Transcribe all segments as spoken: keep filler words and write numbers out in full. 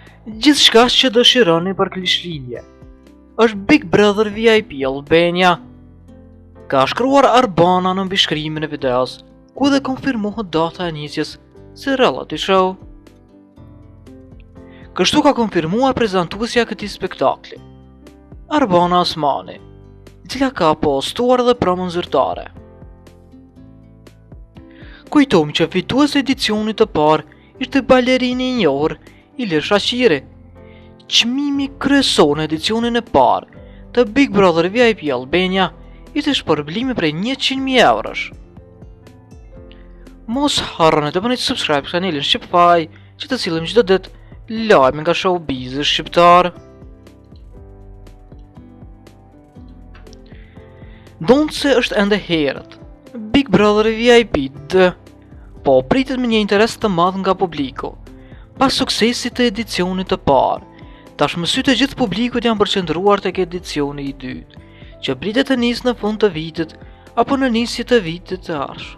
Gjithçka që dëshironi për klishlinje. Është Big Brother V I P Albania. Ka shkruar Arbana në mbishkrimin e videos, ku dhe konfirmohet data e nisjes si reality show. Kështu ka konfirmuar prezantuesja e këtij spektakli, Arbana Osmani, e cila ka postuar edhe promën zyrtare. Kujtojmë që fituesi i edicionit të parë ishte balerini i njohur Ilir Shaqiri. Çmimi kryesor në edicionin e parë të Big Brother V I P Albania ishte shpërblimi prej njëqind mijë eurosh. Mos harroni të bëni subscribe kanalin Shqipfaj, që të sillim çdo ditë lajme nga showbizi shqiptar. Donë se është ende herët Big Brother V I P D, po pritet me një interes të madh nga publiku. Pas suksesit të edicionit të parë, tashmë sytë e gjithë publikut janë përqendruar tek edicioni i dytë, që pritet të nisë në fund të vitit apo në nisje të vitit të ardhshëm.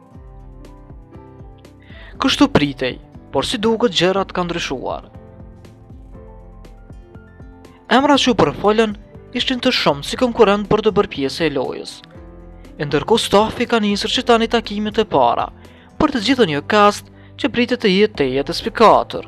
Kështu pritej, por si duket gjërat kanë ndryshuar. Emrat që u përfolën ishin të shumë si konkurrent për të bërë pjesë e lojës. E ndërkohë stafi ka nisur që tani takimet e para për të gjithë një cast që pritet të jetë të jetë spikator.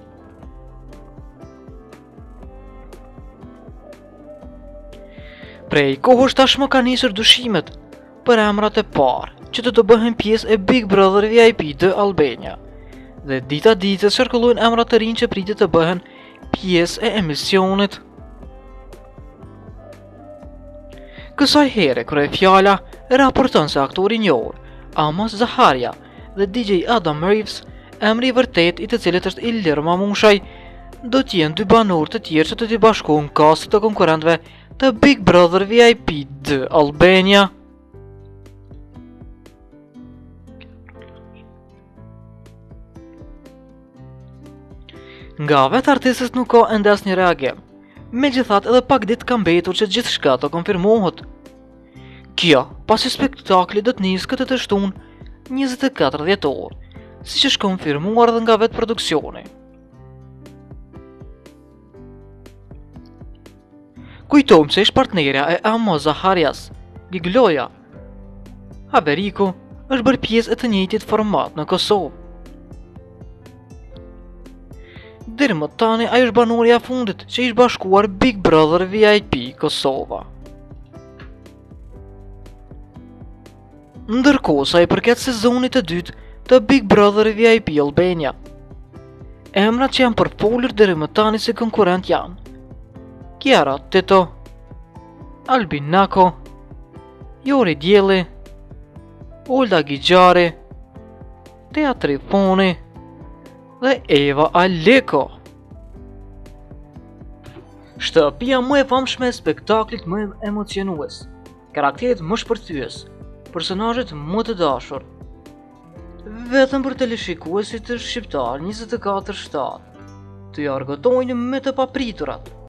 Prej kohësh tashmë ka nisur dyshimet për emrat e parë që të të bëhen pjesë e Big Brother V I P D Albania, dhe dita ditës qarkullojnë emrat të rinj që pritet të bëhen pjesë e emisionit. Kësaj here kërë fjala raporton se aktori i njohur Amos Zaharia dhe D J Adam Reeves, emri i vërtet i të cilit është Ilir Mamushaj, do t'jenë dy banorë të tjerë që të t'i bashkohen kastit të konkurrentëve të Big Brother V I P D Albania. Nga vetë artistës nuk ka ende asnjë reagim, megjithatë edhe pak ditë ka mbetur që gjithçka të konfirmohet. Kjo, pasi spektakli do të nisë këtë të shtunë njëzet e katër dhjetor, siç është konfirmuar edhe nga vetë produksioni. Kujtojmë se ish partnerja e Amos Zaharias, Gigloja Haveriku, është bërë pjesë e të njëjtit format në Kosovë. Deri më tani ai është banorja e fundit që ish bashkuar Big Brother V I P Kosova. Ndërkohë sa i përket sezonit të dytë të Big Brother V I P Albania, emrat që janë përfolur deri më tani si konkurrent janë Kiara Tito, Albin Nako, Jori Djelli, Olda Gjigari, Tea Trifoni dhe Eva Aleko. Shtëpia më e famshme e spektaklit më emocionues, karakterit më shpërthyes, personazhet më të dashur. Vetëm për teleshikuesit të shqiptar njëzet e katër shtatë të argëtojnë me të papriturat.